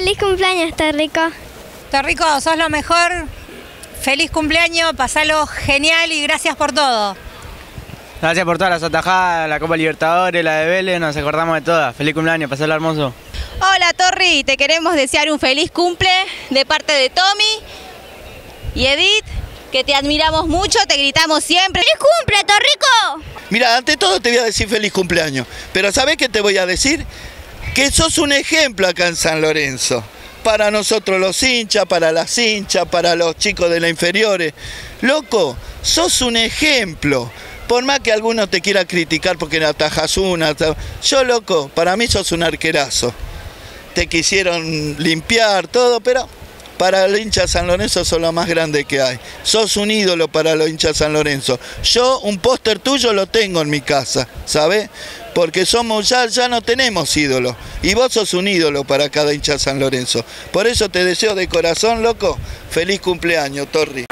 Feliz cumpleaños, Torrico. Torrico, sos lo mejor. Feliz cumpleaños, pasalo genial y gracias por todo. Gracias por todas las atajadas, la Copa Libertadores, la de Vélez, nos acordamos de todas. Feliz cumpleaños, pasalo hermoso. Hola Torri, te queremos desear un feliz cumple de parte de Tommy y Edith, que te admiramos mucho, te gritamos siempre. ¡Feliz cumple, Torrico! Mira, ante todo te voy a decir feliz cumpleaños, pero ¿sabés qué te voy a decir? Que sos un ejemplo acá en San Lorenzo. Para nosotros los hinchas, para las hinchas, para los chicos de las inferiores. Loco, sos un ejemplo. Por más que alguno te quiera criticar porque atajas una. Yo, loco, para mí sos un arquerazo. Te quisieron limpiar todo, pero para los hinchas de San Lorenzo sos lo más grande que hay. Sos un ídolo para los hinchas de San Lorenzo. Yo un póster tuyo lo tengo en mi casa, ¿sabés? Porque somos ya no tenemos ídolos. Y vos sos un ídolo para cada hincha de San Lorenzo. Por eso te deseo de corazón, loco, feliz cumpleaños, Torri.